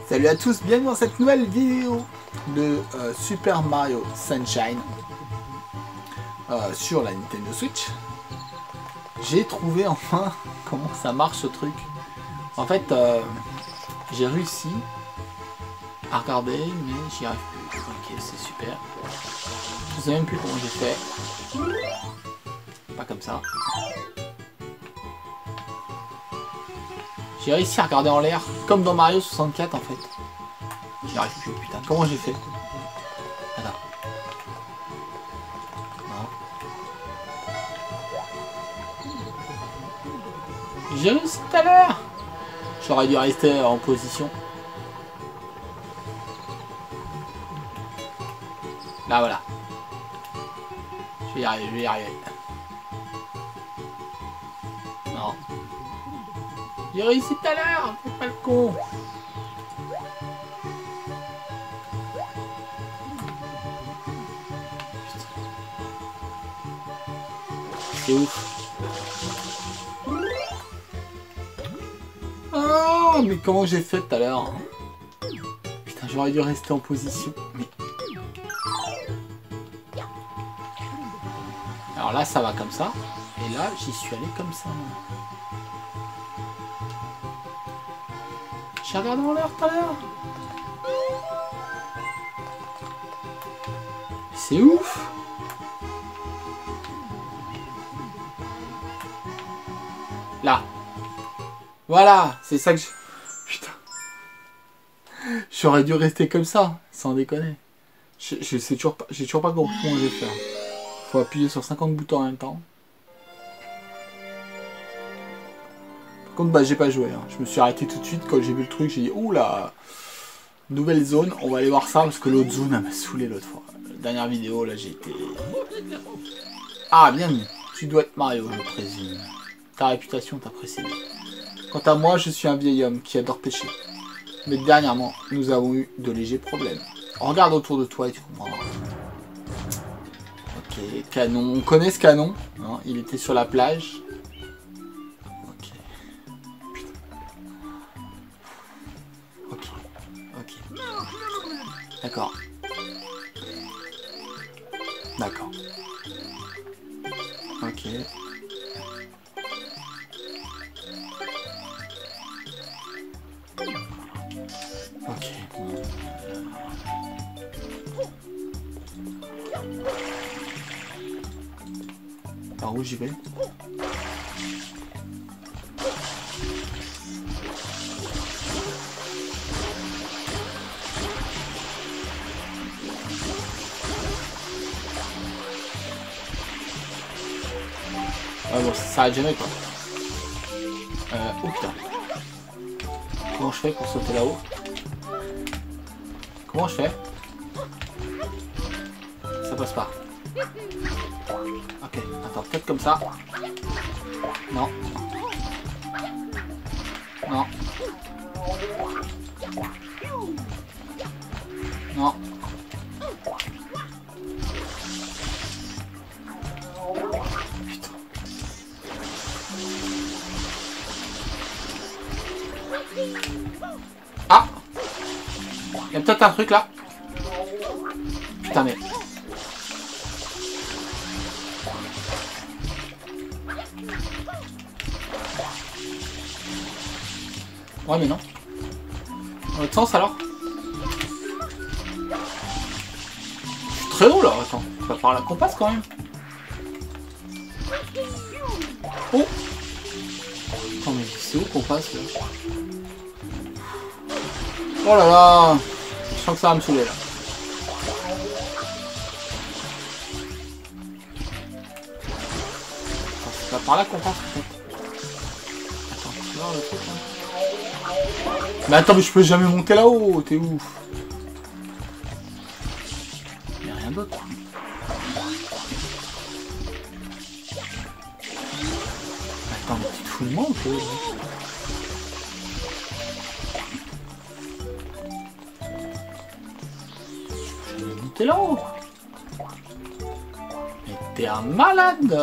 Salut à tous, bienvenue dans cette nouvelle vidéo de Super Mario Sunshine sur la Nintendo Switch. J'ai trouvé enfin comment ça marche ce truc. En fait, j'ai réussi à regarder, mais j'y arrive plus. Ok, c'est super. Je sais même plus comment j'ai fait. Pas comme ça. J'ai réussi à regarder en l'air, comme dans Mario 64 en fait. J'y arrive plus, putain. Comment j'ai fait? Attends. Non. J'ai réussi tout à l'heure. J'aurais dû rester en position. Là voilà. Je vais y arriver, je vais y arriver. Non. J'ai réussi tout à l'heure, fais pas le con. C'est ouf. Oh, mais comment j'ai fait tout à l'heure? Putain, j'aurais dû rester en position. Mais... alors là, ça va comme ça. Et là, j'y suis allé comme ça. J'ai regardé en l'air tout à l'heure. C'est ouf. Là. Voilà, c'est ça que je... putain. J'aurais dû rester comme ça, sans déconner. Je sais toujours pas, j'ai toujours pas compris comment je vais faire. Faut appuyer sur 50 boutons en même temps. Par contre, bah j'ai pas joué. Hein. Je me suis arrêté tout de suite quand j'ai vu le truc. J'ai dit, oula, nouvelle zone. On va aller voir ça parce que l'autre zone, elle m'a saoulé l'autre fois. La dernière vidéo, là, j'ai été... ah, bien mis. Tu dois être Mario, je présume. Ta réputation t'a précédé. Quant à moi, je suis un vieil homme qui adore pêcher. Mais dernièrement, nous avons eu de légers problèmes. Regarde autour de toi et tu comprendras. Ok, canon. On connaît ce canon. Hein, il était sur la plage. Ok. Putain. Ok. Ok. D'accord. D'accord. Ok. Ok. Par où j'y vais? Ah bon, ça s'arrête jamais quoi. Oh putain. Comment je fais pour sauter là-haut? Comment je fais? Ça passe pas. Ok, attends, peut-être comme ça. Non. Non. Non. Putain. Ah! Il y a peut-être un truc là. Putain mais... ouais mais non. Dans l'autre sens alors. Je suis très haut là, attends. Je vais par là qu'on passe quand même. Oh! Attends mais c'est où qu'on passe là? Oh là là! Je sens que ça va me saouler là. C'est pas par là qu'on passe peut-être. Attends, tu vois le truc là? Mais attends, mais je peux jamais monter là-haut, t'es ouf. Y'a rien d'autre. Attends, mais tu te fous de moi ou quoi? Je vais monter là-haut. Mais t'es un malade.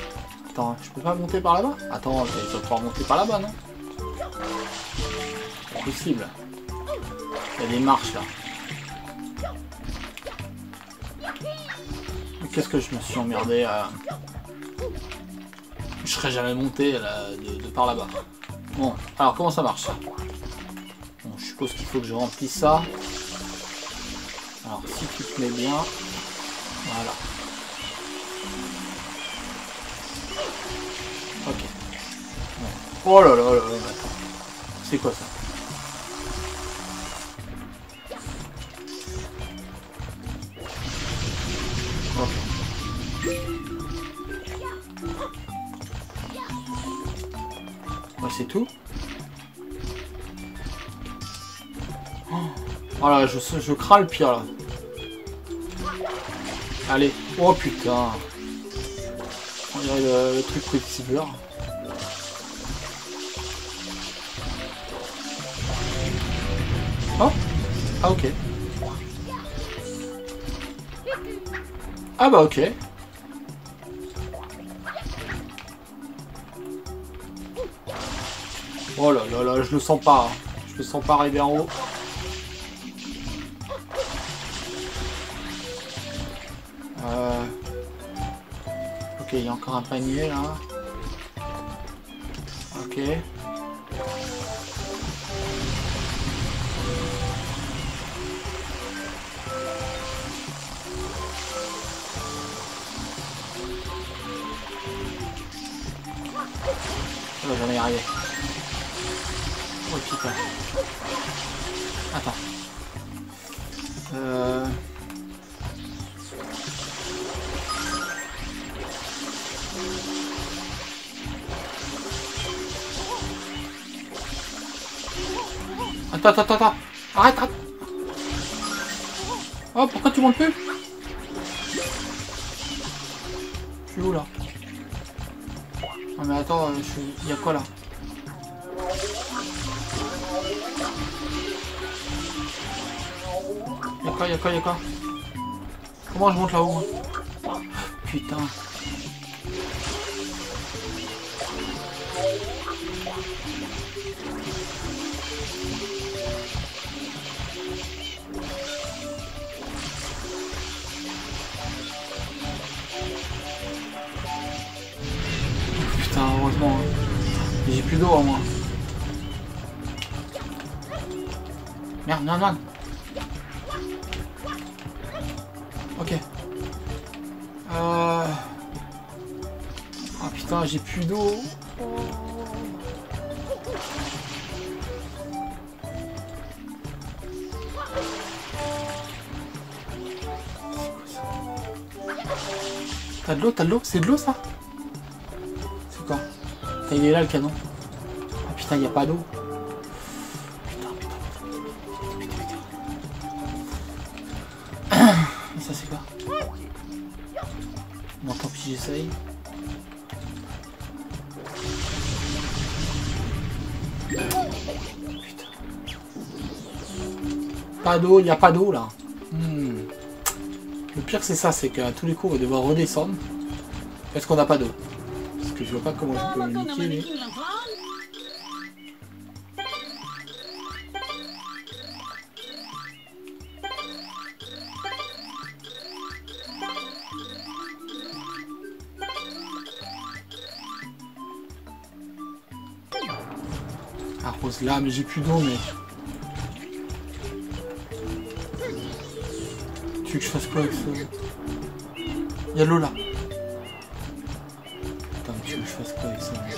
Attends, je peux pas monter par là-bas? Attends, tu vas pouvoir monter par là-bas, non? pas possible. Il y a des marches là. Qu'est-ce que je me suis emmerdé à... Je serais jamais monté là, de par là-bas. Bon, alors comment ça marche ça? Bon, je suppose qu'il faut que je remplisse ça. Alors si tu te mets bien, voilà. Ok. Ouais. Oh là là là là, attends. C'est quoi ça? Ok. Ouais, c'est tout. Oh là, je crains le pire là. Allez. Oh putain. On dirait le truc Quicksilver. Oh. Ah ok. Ah bah ok. Oh là là là, je le sens pas. Hein. Je le sens pas arriver en haut. Ok, il y a encore un panier là. Ok. Oh, j'en ai arrivé. Oh putain. Attends. Attends. Arrête. Oh, pourquoi tu montes plus? Je suis où là? Non mais attends, il y a quoi là? Y'a quoi? Comment je monte là-haut moi? Putain. Putain, heureusement. Hein. J'ai plus d'eau en moi. Merde. Ok. Ah putain, j'ai plus d'eau. T'as de l'eau? C'est de l'eau ça? C'est quoi? Il est là le canon. Ah putain, il n'y a pas d'eau. Ça c'est quoi? Bon tant pis, j'essaye. Putain. Pas d'eau, il n'y a pas d'eau là. Le pire c'est ça, c'est qu'à tous les coups on va devoir redescendre. Parce qu'on n'a pas d'eau. Parce que je vois pas comment je peux le niquer lui. Arrose là, mais j'ai plus d'eau, mec. Tu veux que je fasse quoi avec ça? Il y a l'eau là. Putain, mais tu veux que je fasse quoi avec ça, mec?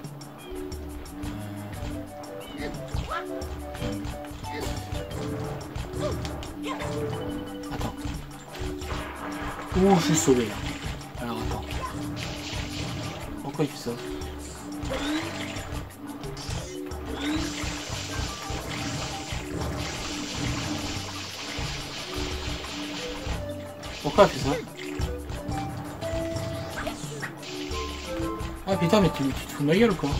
Attends. Ouh, je suis sauvé là. Alors attends. Pourquoi il fait ça? Pourquoi elle fait ça? Ah putain, mais tu te fous de ma gueule ou quoi?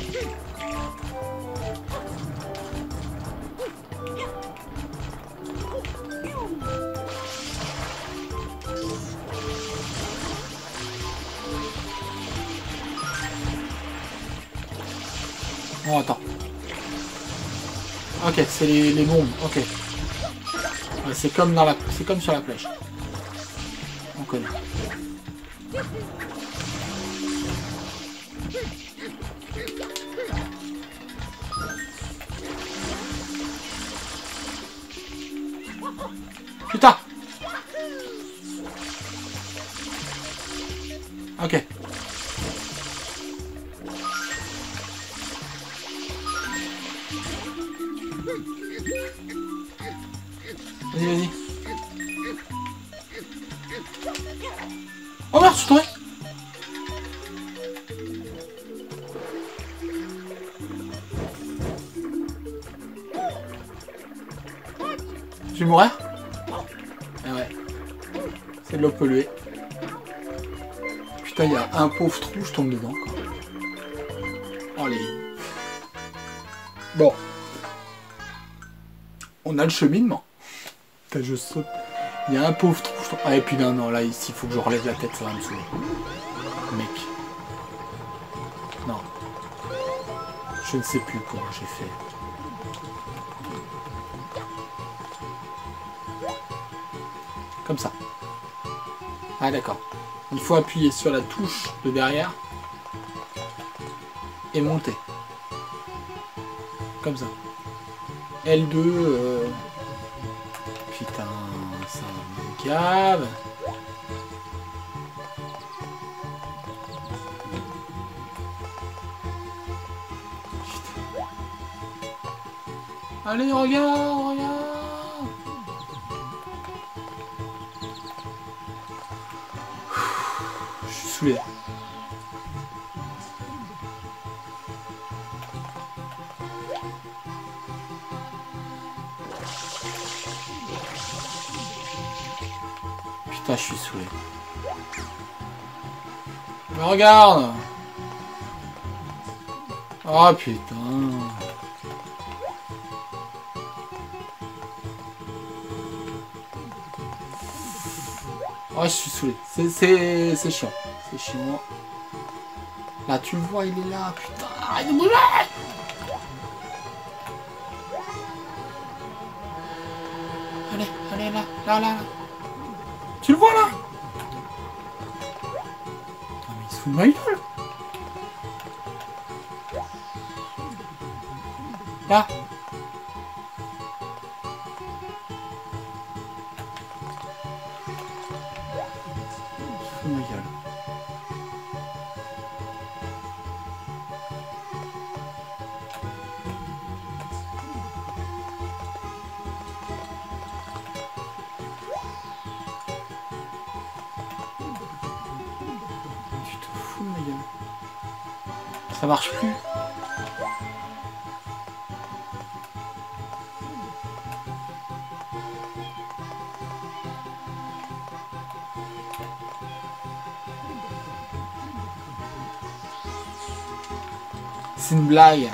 Oh attends. Ok, c'est les bombes, ok. Ouais, c'est comme dans la. C'est comme sur la plage. On connaît. Putain! Ok. Vas-y, vas-y. Oh merde, je suis tombé! Je vais mourir? Ah ouais. C'est de l'eau polluée. Putain, il y a un pauvre trou, je tombe dedans, quoi. Oh les... Bon. On a le cheminement. Putain, je saute. Il y a un pauvre trou, je tombe... Ah et puis non, non, là, ici, il faut que je relève la tête, ça va me saouler. Mec. Non. Je ne sais plus comment j'ai fait. Comme ça. Ah d'accord. Il faut appuyer sur la touche de derrière et monter. Comme ça. L2. Putain, ça me gave. Putain. Allez, regarde, regarde. Je suis saoulé. Putain, je suis saoulé. Mais regarde. Oh putain. Oh, je suis saoulé. C'est chiant. C'est chiant. Là, tu le vois, il est là. Putain, arrête de bouger. Allez, allez, là, là, là. Tu le vois, là? Putain, mais il se fout de ma gueule. Là. Il se fout de ma gueule. Tu te fous de ma gueule. Ça marche plus. C'est une blague.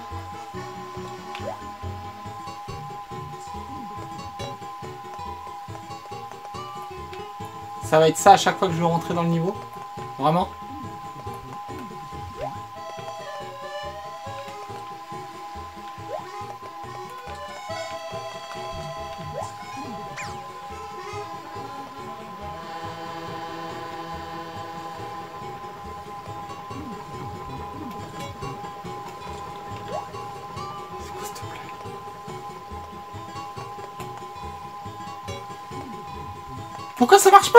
Ça va être ça à chaque fois que je vais rentrer dans le niveau? Vraiment? C'est quoi cette blague? Pourquoi ça marche pas?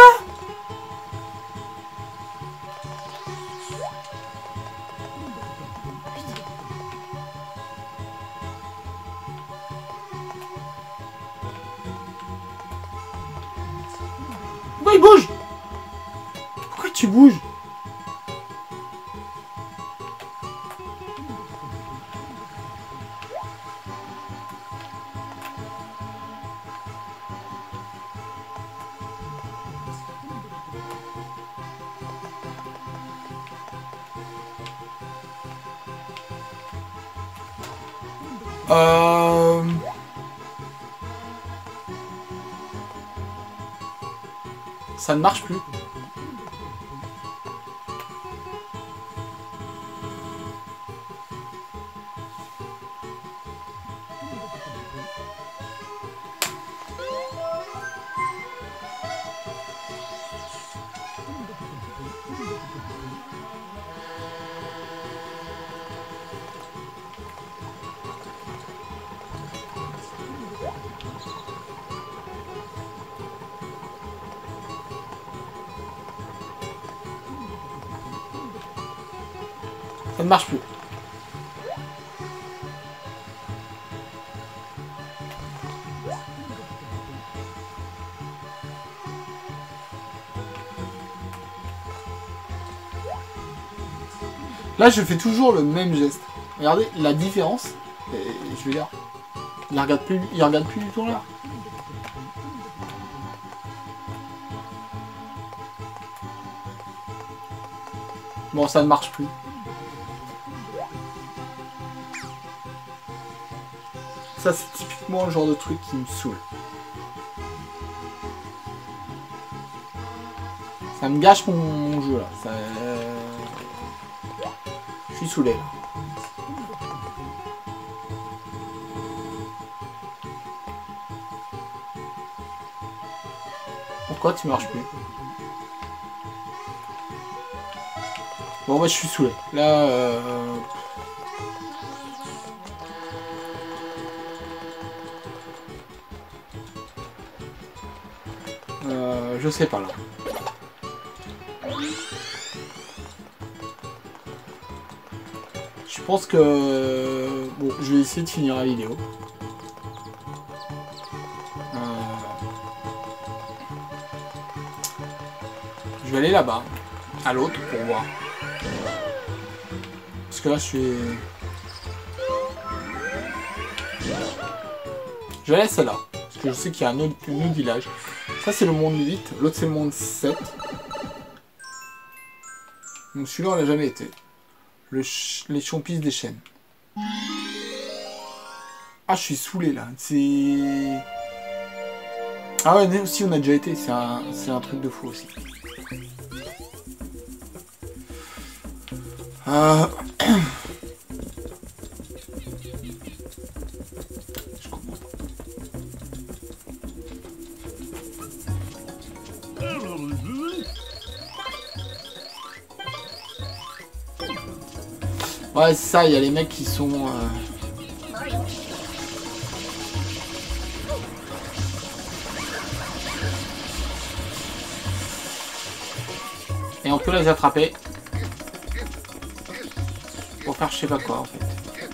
Pourquoi il bouge? Pourquoi tu bouges? Ça ne marche plus. Ça ne marche plus. Là, je fais toujours le même geste. Regardez la différence. Et je veux dire, il regarde plus du tout là. Bon, ça ne marche plus. Ça, c'est typiquement le genre de truc qui me saoule. Ça me gâche mon jeu là. Ça, je suis saoulé là. Pourquoi tu marches plus? Bon, bah, je suis saoulé. Là, je sais pas là. Je pense que... Bon, je vais essayer de finir la vidéo. Je vais aller là-bas, à l'autre, pour voir. Parce que là, je suis... Je vais aller à celle-là. Parce que je sais qu'il y a un autre village. Ça, c'est le monde 8. L'autre, c'est le monde 7. Donc celui-là, on l'a jamais été. Les champis des chênes. Ah, je suis saoulé, là. C'est... Ah ouais, aussi, on a déjà été. C'est un truc de fou, aussi. Je comprends pas. Ouais, c'est ça, il y a les mecs qui sont... Et on peut les attraper. Pour faire je sais pas quoi en fait.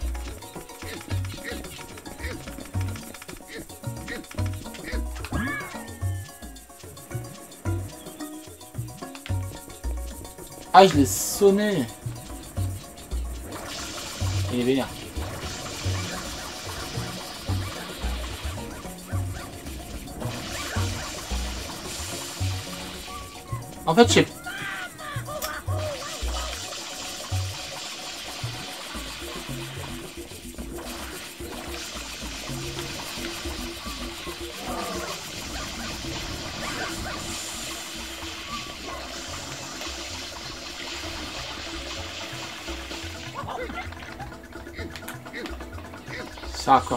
Ah, je l'ai sonné. Il est vénère. En fait, je sais. Ça quoi.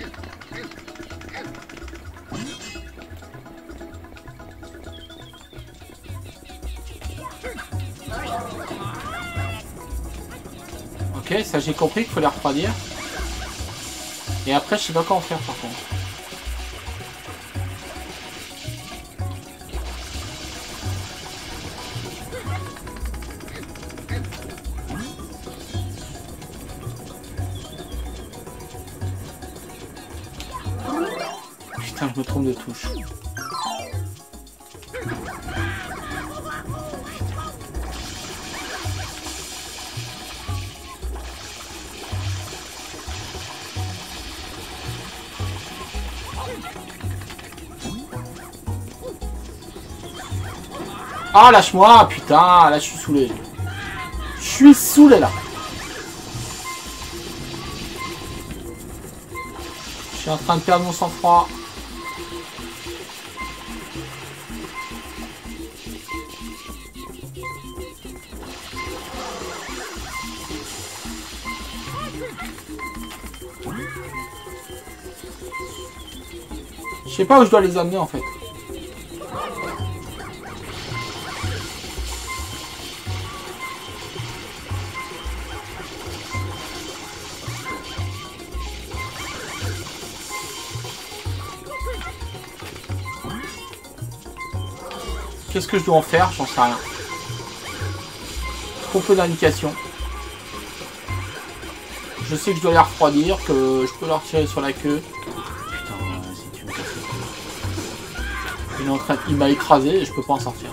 Ok, ça j'ai compris qu'il faut les refroidir. Et après je sais pas quoi en faire par contre. Putain, je me trompe de touche. Ah, lâche-moi, putain, là je suis saoulé. Je suis saoulé là. Je suis en train de perdre mon sang-froid. Je sais pas où je dois les amener en fait. Qu'est-ce que je dois en faire? J'en sais rien. Trop peu d'indications. Je sais que je dois les refroidir, que je peux leur tirer sur la queue. Putain, si tu me casses le... Il est en train... Il m'a écrasé et je peux pas en sortir.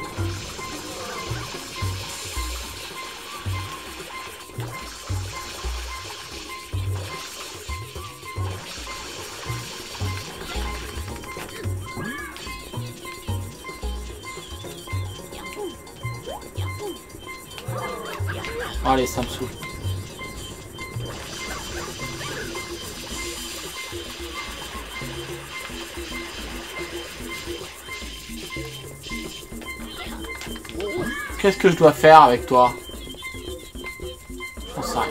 Allez, ça me saoule. Qu'est-ce que je dois faire avec toi? On s'arrête.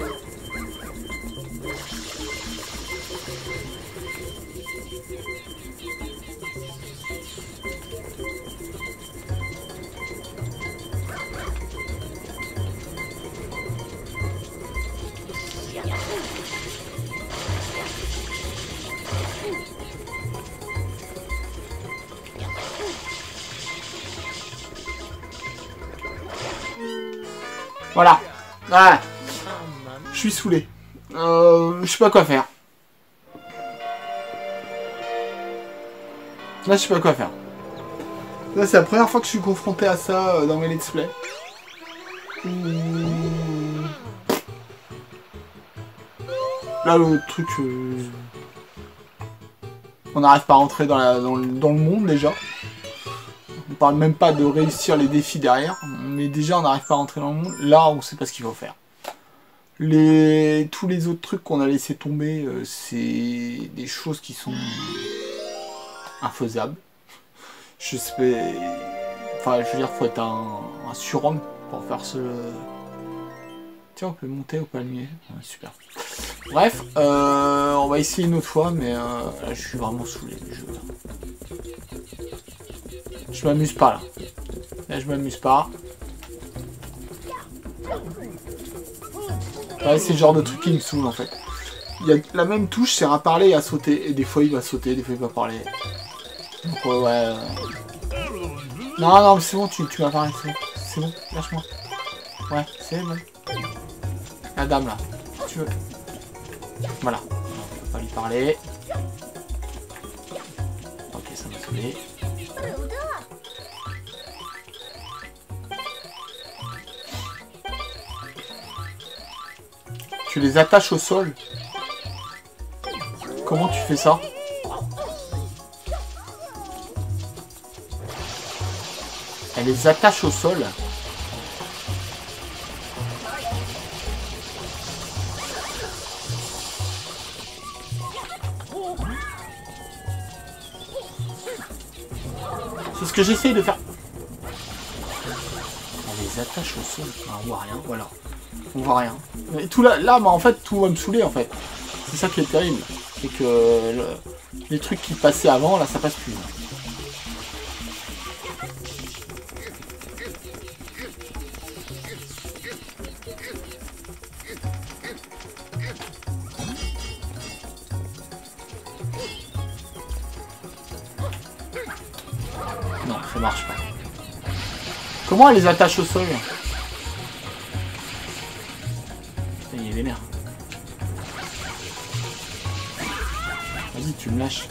Voilà. Ouais. Je suis saoulé. Je sais pas quoi faire. Là, je sais pas quoi faire. Là, c'est la première fois que je suis confronté à ça dans mes let's play. Là, le truc... On n'arrive pas à rentrer dans le monde, déjà. On parle même pas de réussir les défis derrière. Mais déjà, on n'arrive pas à rentrer dans le monde. Là, on sait pas ce qu'il faut faire. Tous les autres trucs qu'on a laissé tomber, c'est des choses qui sont infaisables. Je sais... Enfin, je veux dire, faut être un surhomme pour faire ce... Tiens, on peut monter au palmier. Ouais, super. Bref, on va essayer une autre fois, mais là, je suis vraiment saoulé du jeu. Je m'amuse pas, là. Là, je m'amuse pas. Ouais, c'est le genre de truc qui me saoule, en fait. Il y a la même touche, c'est à parler et à sauter. Et des fois, il va sauter, des fois, il va parler. Donc, ouais... Non, non, mais c'est bon, tu m'as parlé. C'est bon, lâche-moi. Ouais, c'est bon. La dame, là. Si tu veux. Voilà. On va lui parler. Ok, ça m'a saoulé. Tu les attaches au sol. Comment tu fais ça? Elle les attache au sol. C'est ce que j'essaye de faire. Elle les attache au sol. On voit rien, voilà. On voit rien. Et tout là, en fait, tout va me saouler, en fait. C'est ça qui est terrible. C'est que les trucs qui passaient avant, là, ça passe plus. Non, ça marche pas. Comment elle les attache au sol? Putain, il est vénère. Vas-y, tu me lâches.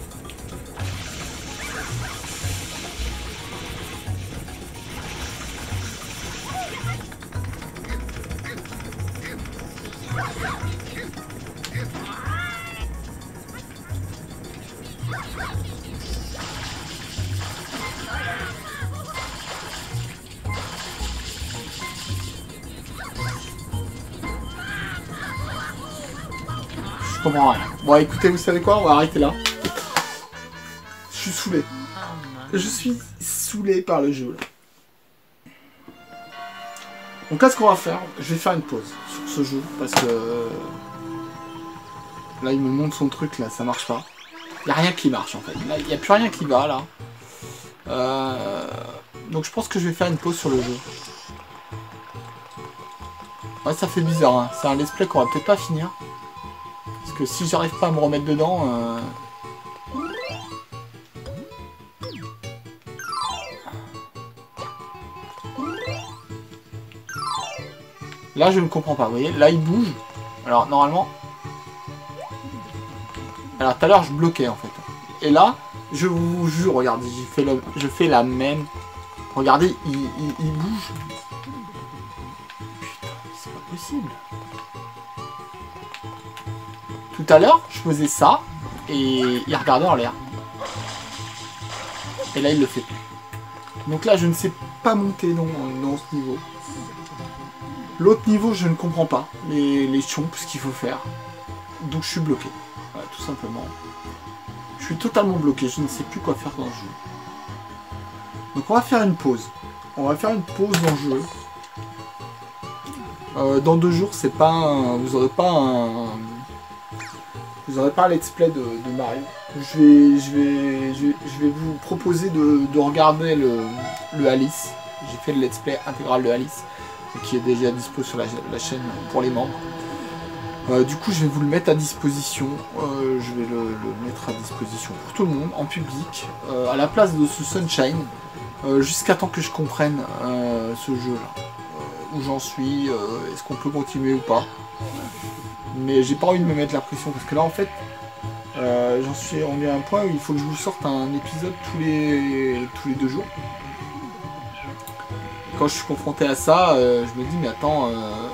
Je comprends rien. Bon, écoutez, vous savez quoi? On va arrêter là. Je suis saoulé. Je suis saoulé par le jeu. Là. Donc là, ce qu'on va faire, je vais faire une pause sur ce jeu parce que là, il me montre son truc là, ça marche pas. Il n'y a rien qui marche en fait. Là, il n'y a plus rien qui va là. Donc je pense que je vais faire une pause sur le jeu. Ouais, ça fait bizarre. Hein. C'est un let's play qu'on va peut-être pas finir. Parce que si j'arrive pas à me remettre dedans... Là, je ne comprends pas. Vous voyez, là, il bouge. Alors, normalement, Alors tout à l'heure je bloquais en fait. Et là, je vous jure, regardez, je fais la même. Regardez, il bouge. Putain, c'est pas possible. Tout à l'heure, je faisais ça et il regardait en l'air. Et là, il le fait plus. Donc là, je ne sais pas monter dans ce niveau. L'autre niveau, je ne comprends pas les chomps, ce qu'il faut faire. Donc je suis bloqué. Voilà, tout simplement. Je suis totalement bloqué, je ne sais plus quoi faire dans le jeu. Donc on va faire une pause. On va faire une pause dans le jeu. Dans 2 jours, c'est pas un... Vous aurez pas un let's play de Mario. Je vais vous proposer de regarder le Alice. J'ai fait le let's play intégral de Alice, qui est déjà dispo sur la chaîne pour les membres. Du coup, je vais vous le mettre à disposition. Je vais le mettre à disposition pour tout le monde, en public, à la place de ce Sunshine, jusqu'à temps que je comprenne ce jeu-là. Où j'en suis, est-ce qu'on peut continuer ou pas. Mais j'ai pas envie de me mettre la pression, parce que là, en fait, on est à un point où il faut que je vous sorte un épisode tous les 2 jours. Quand je suis confronté à ça, je me dis, mais attends...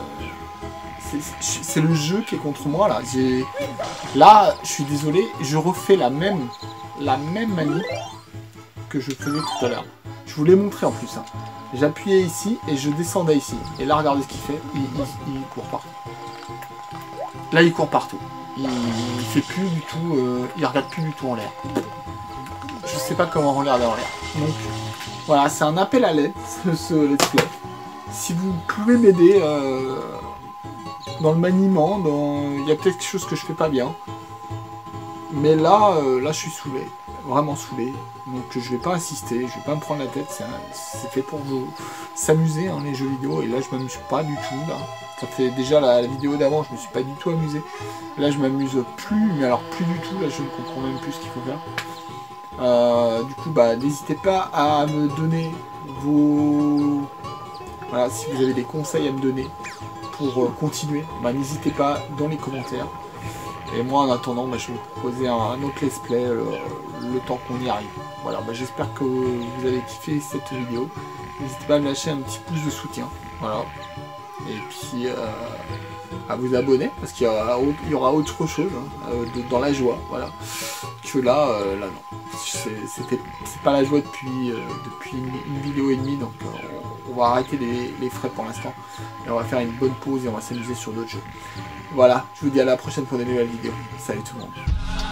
c'est le jeu qui est contre moi là. Là, je suis désolé, je refais la même manip que je faisais tout à l'heure. Je vous l'ai montré en plus. Hein. J'appuyais ici et je descendais ici. Et là, regardez ce qu'il fait. Il court partout. Là, il court partout. Il fait plus du tout. Il regarde plus du tout en l'air. Je sais pas comment regarder en l'air. Donc, voilà, c'est un appel à l'aide, ce let's play. Si vous pouvez m'aider. Dans le maniement, il y a peut-être quelque chose que je fais pas bien. Mais là, là je suis saoulé. Vraiment saoulé. Donc je vais pas insister, je vais pas me prendre la tête. C'est fait pour vous s'amuser, hein, les jeux vidéo. Et là, je m'amuse pas du tout. Là. Ça fait déjà la vidéo d'avant, je me suis pas du tout amusé. Là, je m'amuse plus, mais alors plus du tout. Là, je ne comprends même plus ce qu'il faut faire. Du coup, bah, n'hésitez pas à me donner vos... Voilà, si vous avez des conseils à me donner pour continuer, bah, n'hésitez pas dans les commentaires. Et moi en attendant, bah, je vais vous proposer un autre let's play le temps qu'on y arrive. Voilà, bah, j'espère que vous avez kiffé cette vidéo. N'hésitez pas à me lâcher un petit pouce de soutien. Voilà. Et puis à vous abonner, parce qu'il y aura autre chose hein, dans la joie. Voilà. Que là, là non. C'est pas la joie depuis une vidéo et demie, donc on va arrêter les frais pour l'instant. Et on va faire une bonne pause et on va s'amuser sur d'autres jeux. Voilà, je vous dis à la prochaine pour des nouvelles vidéos. Salut tout le monde.